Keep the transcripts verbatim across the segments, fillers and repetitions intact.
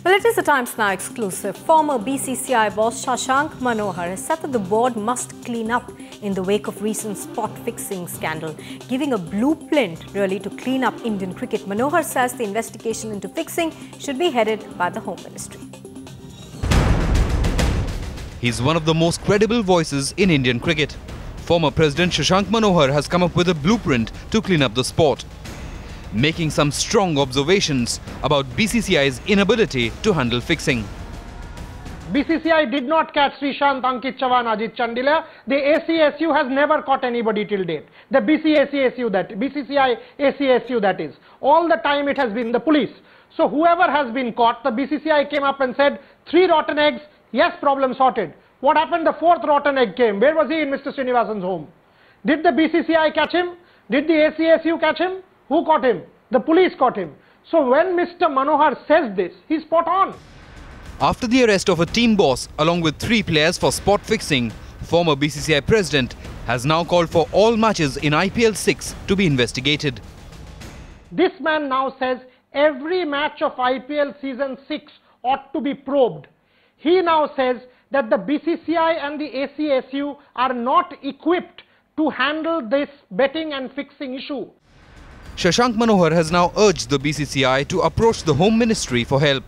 Well, it is a Times Now exclusive. Former B C C I boss Shashank Manohar has said that the board must clean up in the wake of recent spot fixing scandal, giving a blueprint really to clean up Indian cricket. Manohar says the investigation into fixing should be headed by the Home Ministry. He's one of the most credible voices in Indian cricket. Former President Shashank Manohar has come up with a blueprint to clean up the sport, making some strong observations about B C C I's inability to handle fixing. B C C I did not catch Srishant, Ankit Chavan, Ajit Chandila. The A C S U has never caught anybody till date. The B C C S U that B C C I A C S U that is. All the time it has been the police. So whoever has been caught, the B C C I came up and said three rotten eggs. Yes, problem sorted. What happened? The fourth rotten egg came. Where was he? In Mister Srinivasan's home. Did the B C C I catch him? Did the A C S U catch him? Who caught him? The police caught him. So when Mister Manohar says this, he's spot on. After the arrest of a team boss along with three players for spot fixing, former B C C I president has now called for all matches in I P L six to be investigated. This man now says every match of I P L season six ought to be probed. He now says that the B C C I and the A C S U are not equipped to handle this betting and fixing issue. Shashank Manohar has now urged the B C C I to approach the Home Ministry for help.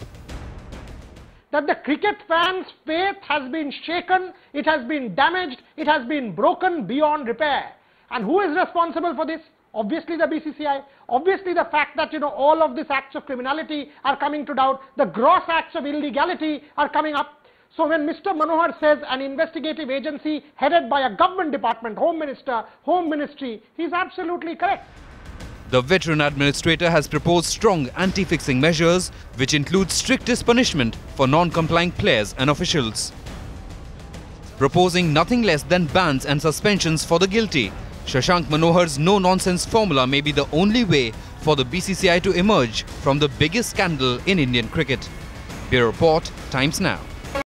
That the cricket fans' faith has been shaken, it has been damaged, it has been broken beyond repair. And who is responsible for this? Obviously the B C C I. Obviously the fact that, you know, all of these acts of criminality are coming to doubt, the gross acts of illegality are coming up. So when Mister Manohar says an investigative agency headed by a government department, Home Minister, Home Ministry, he's absolutely correct. The veteran administrator has proposed strong anti-fixing measures, which include strictest punishment for non-compliant players and officials. Proposing nothing less than bans and suspensions for the guilty, Shashank Manohar's no-nonsense formula may be the only way for the B C C I to emerge from the biggest scandal in Indian cricket. Bureau Report, Times Now.